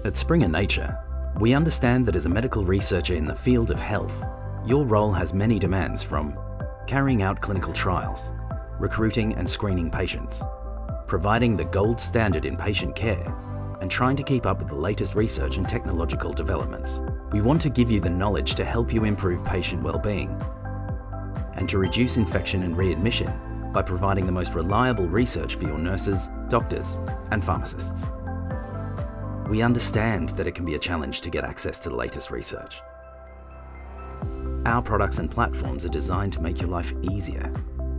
At Springer Nature, we understand that as a medical researcher in the field of health, your role has many demands, from carrying out clinical trials, recruiting and screening patients, providing the gold standard in patient care, and trying to keep up with the latest research and technological developments. We want to give you the knowledge to help you improve patient well-being and to reduce infection and readmission by providing the most reliable research for your nurses, doctors, and pharmacists. We understand that it can be a challenge to get access to the latest research. Our products and platforms are designed to make your life easier.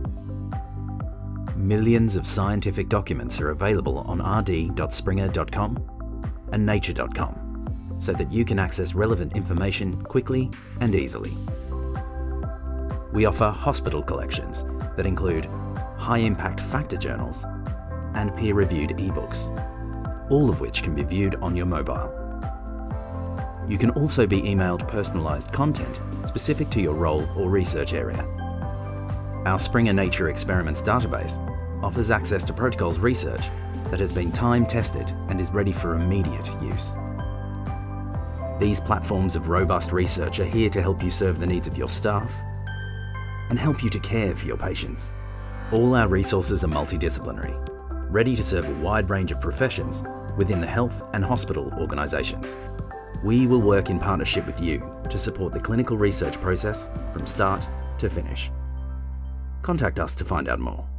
Millions of scientific documents are available on rd.springer.com and nature.com so that you can access relevant information quickly and easily. We offer hospital collections that include high-impact factor journals and peer-reviewed ebooks, all of which can be viewed on your mobile. You can also be emailed personalised content specific to your role or research area. Our Springer Nature Experiments database offers access to protocols research that has been time-tested and is ready for immediate use. These platforms of robust research are here to help you serve the needs of your staff and help you to care for your patients. All our resources are multidisciplinary, ready to serve a wide range of professions within the health and hospital organisations. We will work in partnership with you to support the clinical research process from start to finish. Contact us to find out more.